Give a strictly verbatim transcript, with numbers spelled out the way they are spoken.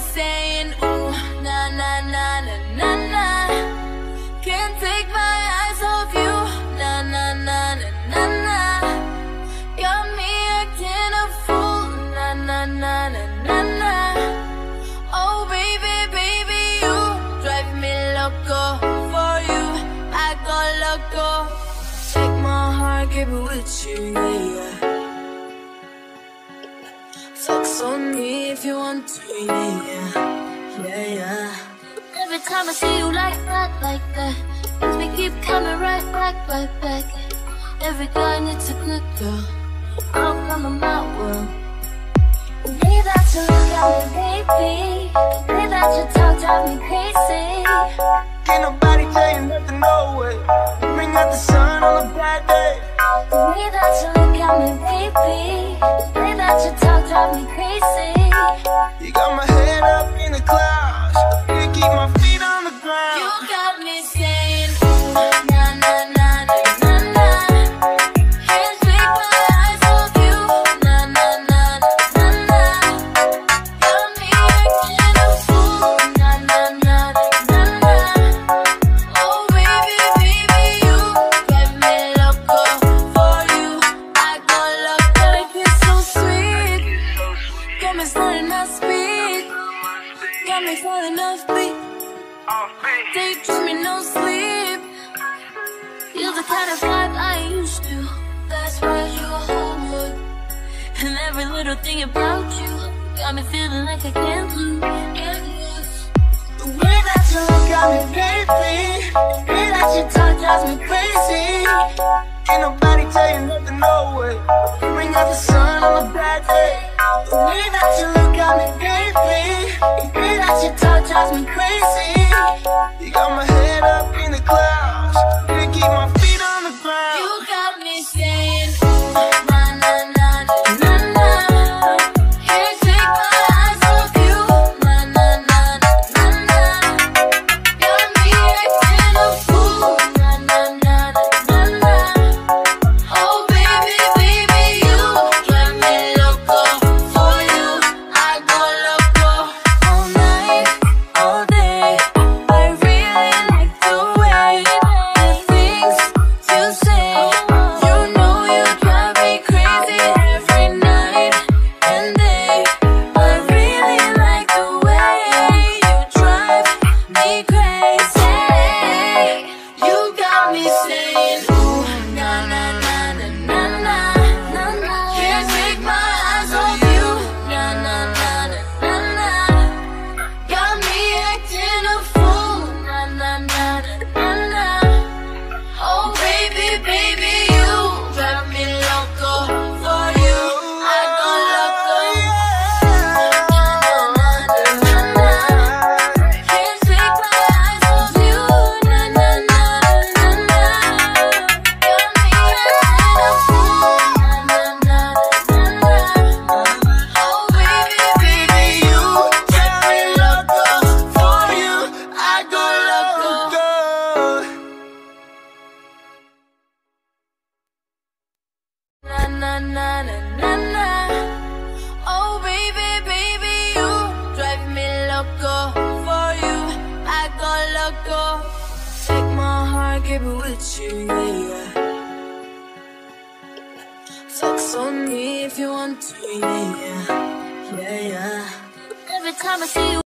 saying, ooh, na na na na na na. Can't take my eyes off you, na na na na na na. Got me acting a fool, na na na na na na. Oh baby, baby, you drive me loco. For you, I go loco. Take my heart, keep it with you, yeah, yeah. Flex on me if you want to, yeah, yeah, yeah, yeah. Every time I see you like that, like that, makes me keep coming right back, right back. Every guy needs a good girl. I'll come in my world. The way that you look at me, baby, the way that you talk drive me crazy. Can't nobody tell you nothing, no way. Bring out the sun on a bad day. The way that you look at me, baby, the way that you talk drive me crazy. You got my head up in the clouds, can't keep my feet on the ground. You got me saying, ooh, na na na na na na. Can't take my eyes off you, na na na na na na. Got me acting a fool, na na na na na. Oh baby, baby, you drive me loco. For you, I go loco. Like it's so sweet, got me starting to speak, got me falling off beat. Daydreaming, no sleep. You're the kind of vibe I used to. That's why you're home. And every little thing about you got me feeling like I can't lose, can't lose. The way that you look at me, baby, The way that you talk drives me crazy. can't nobody tell you nothing, no way. Bring out the sun on a bad day. The way that you look at me, baby, The way that you talk drives me crazy. You got my head up in the clouds, can't keep my feet on the ground. You got me saying, ooh, na na na na na na. Can't take my eyes off you, na na na na na na. Got me acting a fool, na na na na na na. Oh baby, baby, you drive me loco. For you, I go loco. All night, all day, I really like the way the things you say. You know you drive me crazy every night and day. I really like the way you drive me crazy. You got me saying, ooh, na na na na na na na na. Can't take my eyes off you, na na na na na na. Got me acting a fool, na na na na na na. Oh baby, baby, you drive me loco. For you, I go loco. Na na na na na. Can't take my eyes off you, na na na na na. Got me acting a fool, na na na na na. Oh baby, baby, you drive me loco. For you, I go loco. Na na na na na na. Oh baby, baby, you drive me loco. For you, I go loco. Take my heart, keep it with you, yeah, yeah. Flex on me if you want to, yeah, yeah, yeah, yeah. Every time I see you